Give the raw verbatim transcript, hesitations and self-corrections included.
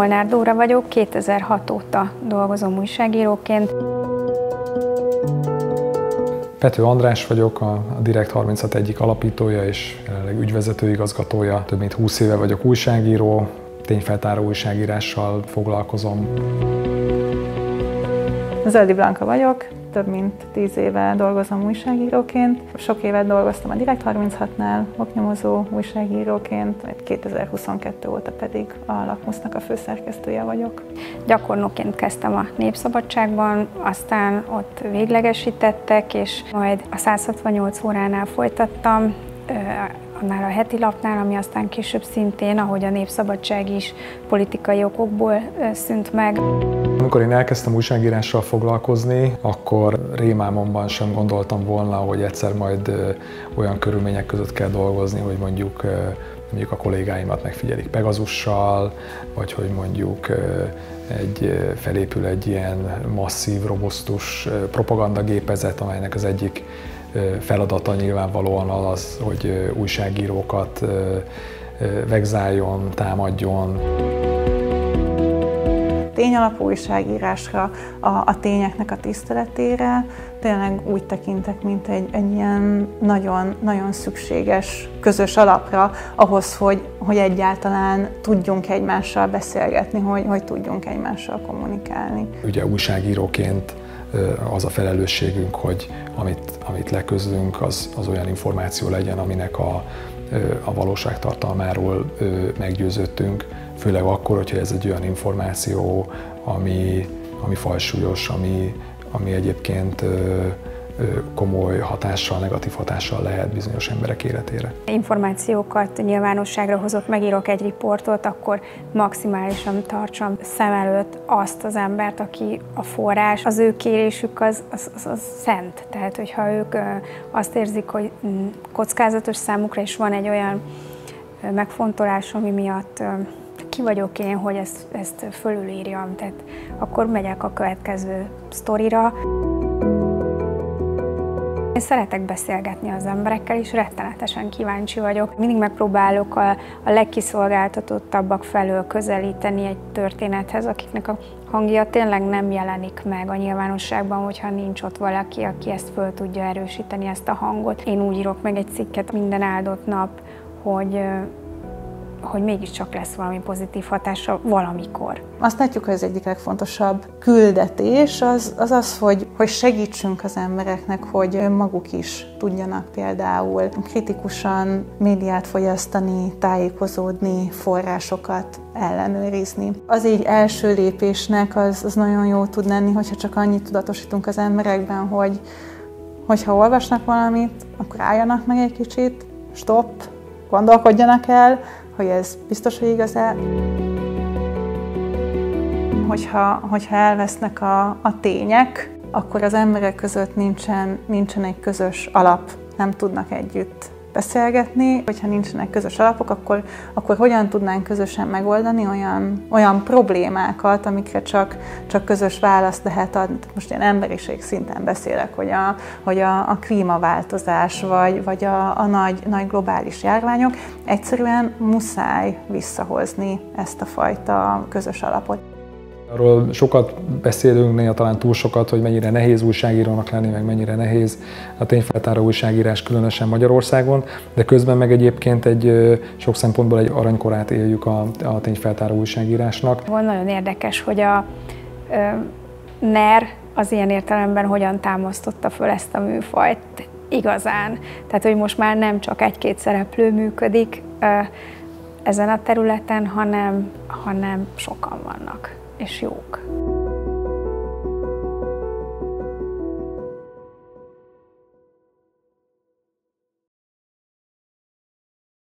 Molnár Dóra vagyok, kétezer-hat óta dolgozom újságíróként. Pető András vagyok, a Direkt harminchat egyik alapítója és jelenleg ügyvezető igazgatója. Több mint húsz éve vagyok újságíró, tényfeltáró újságírással foglalkozom. Zöldi Blanka vagyok, több mint tíz éve dolgozom újságíróként. Sok évet dolgoztam a Direkt harminchatnál, oknyomozó újságíróként, kétezer-huszonkettő óta pedig a Lakmusznak a főszerkesztője vagyok. Gyakornokként kezdtem a Népszabadságban, aztán ott véglegesítettek, és majd a száz hatvannyolc óránál folytattam, annál a heti lapnál, ami aztán később szintén, ahogy a Népszabadság is politikai okokból szűnt meg. Amikor én elkezdtem újságírással foglalkozni, akkor rémálmomban sem gondoltam volna, hogy egyszer majd olyan körülmények között kell dolgozni, hogy mondjuk, mondjuk a kollégáimat megfigyelik Pegazussal, vagy hogy mondjuk egy, felépül egy ilyen masszív, robusztus propagandagépezet, amelynek az egyik feladata nyilvánvalóan az, hogy újságírókat vegzáljon, támadjon. Tényalapú újságírásra, a, a tényeknek a tiszteletére tényleg úgy tekintek, mint egy, egy ilyen nagyon, nagyon szükséges közös alapra ahhoz, hogy, hogy egyáltalán tudjunk egymással beszélgetni, hogy, hogy tudjunk egymással kommunikálni. Ugye újságíróként az a felelősségünk, hogy amit, amit leközlünk, az, az olyan információ legyen, aminek a, a valóságtartalmáról meggyőződtünk, főleg akkor, hogyha ez egy olyan információ, ami, ami fajsúlyos, ami, ami egyébként komoly hatással, negatív hatással lehet bizonyos emberek életére. Információkat nyilvánosságra hozott, megírok egy riportot, akkor maximálisan tartsam szem előtt azt az embert, aki a forrás. Az ő kérésük az, az, az, az szent. Tehát, hogyha ők azt érzik, hogy kockázatos számukra, és van egy olyan megfontolás, ami miatt ki vagyok én, hogy ezt, ezt fölülírjam, tehát akkor megyek a következő sztorira. Én szeretek beszélgetni az emberekkel, és rettenetesen kíváncsi vagyok. Mindig megpróbálok a, a legkiszolgáltatottabbak felől közelíteni egy történethez, akiknek a hangja tényleg nem jelenik meg a nyilvánosságban, hogyha nincs ott valaki, aki ezt föl tudja erősíteni, ezt a hangot. Én úgy írok meg egy cikket minden áldott nap, hogy hogy mégiscsak lesz valami pozitív hatása valamikor. Azt látjuk, hogy az egyik legfontosabb küldetés az az, az hogy, hogy segítsünk az embereknek, hogy maguk is tudjanak például kritikusan médiát fogyasztani, tájékozódni, forrásokat ellenőrizni. Az egy első lépésnek az, az nagyon jó tud lenni, hogyha csak annyit tudatosítunk az emberekben, hogy hogyha olvasnak valamit, akkor álljanak meg egy kicsit, stop, gondolkodjanak el, hogy ez biztos, hogy igaz-e. Hogyha, hogyha elvesznek a, a tények, akkor az emberek között nincsen, nincsen egy közös alap, nem tudnak együtt beszélgetni. Hogyha nincsenek közös alapok, akkor, akkor hogyan tudnánk közösen megoldani olyan, olyan problémákat, amikre csak, csak közös választ lehet adni. Most én emberiség szinten beszélek, hogy a, hogy a, a klímaváltozás, vagy, vagy a, a nagy, nagy globális járványok. Egyszerűen muszáj visszahozni ezt a fajta közös alapot. Arról sokat beszélünk, néha talán túl sokat, hogy mennyire nehéz újságírónak lenni, meg mennyire nehéz a tényfeltáró újságírás, különösen Magyarországon, de közben meg egyébként egy sok szempontból egy aranykorát éljük a, a tényfeltáró újságírásnak. Nagyon érdekes, hogy a en e er az ilyen értelemben hogyan támasztotta föl ezt a műfajt igazán. Tehát, hogy most már nem csak egy-két szereplő működik ezen a területen, hanem, hanem sokan vannak, és jók.